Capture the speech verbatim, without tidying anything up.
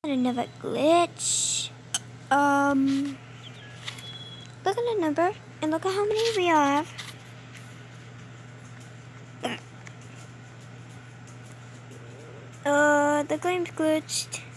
Another glitch. Um, look at the number and look at how many we have. Uh, the game's glitched.